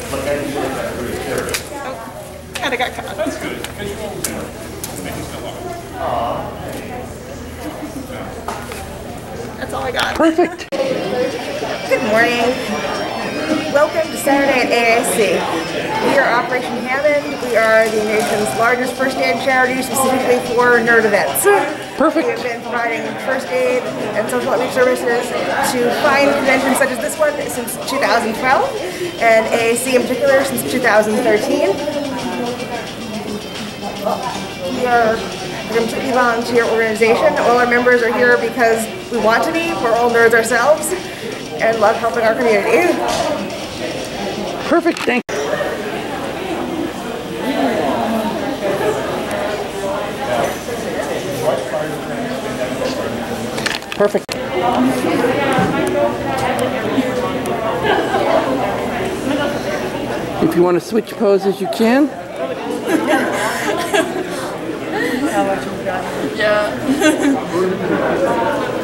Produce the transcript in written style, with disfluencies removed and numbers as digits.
Kind of got caught. That's good. Because you always know. Make it still up. That's all I got. Perfect. Good morning. Welcome to Saturday at AAC. We are Operation Hammond. We are the nation's largest first aid charity specifically for nerd events. Perfect. We have been providing first aid and social outreach services to fine conventions such as this one since 2012, and AAC in particular since 2013. We are a completely volunteer organization. All our members are here because we want to be. We're all nerds ourselves and love helping our community. Perfect. Thank you. Perfect. If you want to switch poses, you can. Yeah.